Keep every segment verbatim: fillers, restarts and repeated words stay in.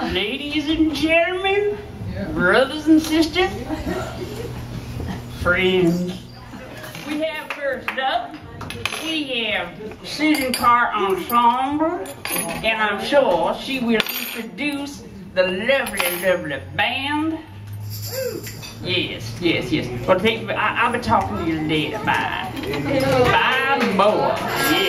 Ladies and gentlemen, brothers and sisters, friends, we have first up, we have Susan Carr Ensemble, and I'm sure she will introduce the lovely, lovely band. Yes, yes, yes. Well, thank you. I, I'll be talking to you later. Bye. Bye more. Yes.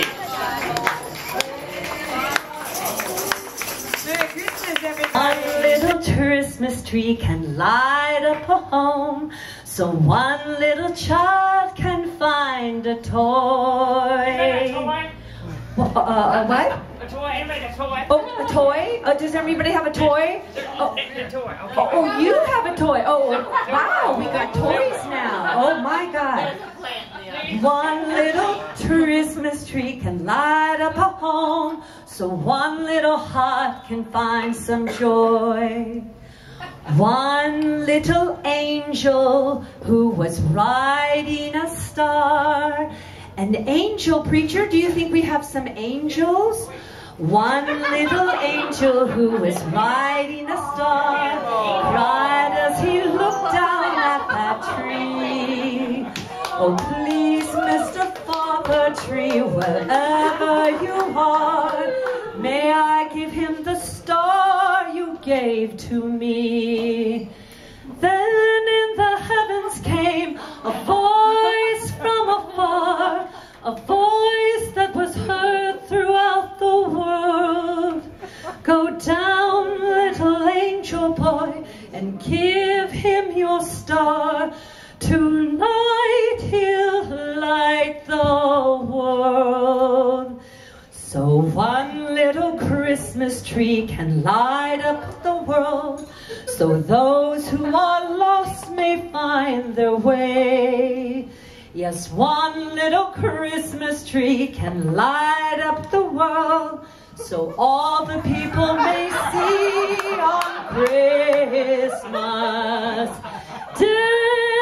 A little Christmas tree can light up a home, so one little child can find a toy. What? Uh, what? A toy. Everybody a toy. Oh, a toy? Uh, does everybody have a toy? Oh, a toy. Okay. Oh, oh, you have a toy. Oh, wow, we got toys now. Oh my God. One little Christmas tree can light up a home, so one little heart can find some joy. One little angel who was riding a star. An angel, preacher, do you think we have some angels? One little angel who was riding a star cried as he looked down at that tree. Oh, please, Mister Father Tree, wherever you are, may I give him the star you gave to me. Then in the heavens came a voice from afar, a voice that was heard throughout the world. Go down, little angel boy, and give him your star. Tonight he'll light the world. So one little Christmas tree can light up the world, so those who are lost may find their way. Yes, one little Christmas tree can light up the world, so all the people may see on Christmas Day.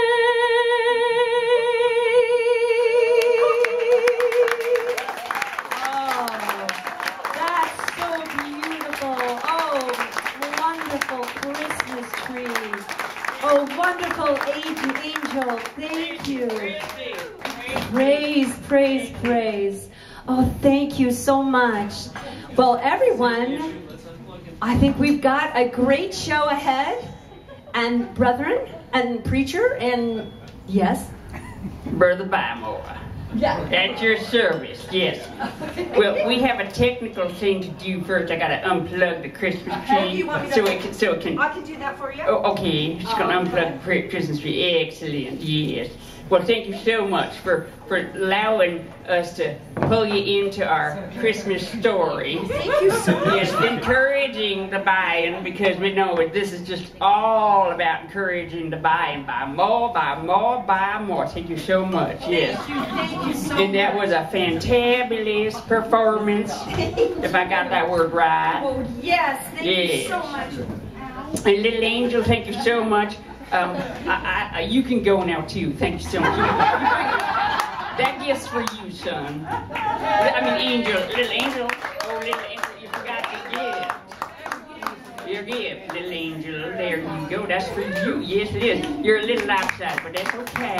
Christmas trees. Oh, wonderful angel, thank you. Praise, praise, praise. Oh, thank you so much. Well, everyone, I think we've got a great show ahead. And brethren, and preacher, and yes? Brother Bymore. Yeah. At your service, yes. Well, we have a technical thing to do first. I gotta unplug the Christmas tree so it can. So it can. I can do that for you. Oh, okay. Just gonna unplug the Christmas tree. Excellent. Yes. Well, thank you so much for for allowing us to pull you into our Christmas story. Thank you so much. Yes, encouraging the buying, because we know it. This is just all about encouraging the buying. Buy more, buy more, buy more. Thank you so much. Yes. Thank you. Thank you so And that was a fantabulous performance, if I got that word right. Oh, yes. Thank yes. you so much. And little angel, thank you so much. Um, I, I, you can go now too. Thank you so much. That gift's for you, son. I mean, angel, little angel. Oh, little angel, you forgot your gift. Your gift, little angel. There you go. That's for you. Yes, it is. You're a little outside, but that's okay.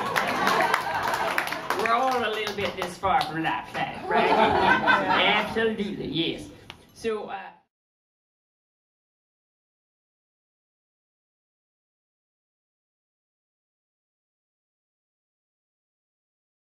We're all a little bit this far from outside, right? Absolutely, yes. So, uh,